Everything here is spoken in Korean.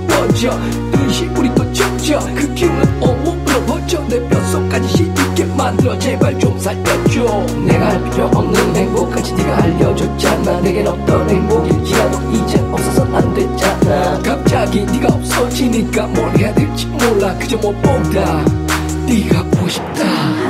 꺼져 눈시 우리 또 젖어 그 기운은 온몸으로 퍼져 내 뼛속까지 시있게 만들어 제발 좀 살려줘 내가 할 필요 없는 행복까지 네가 알려줬잖아 내겐 어떤 행복일지라도 이젠 없어선 안 됐잖아 갑자기 네가 없어지니까 뭘 해야 될지 몰라 그저 못 보다 네가 보고 싶다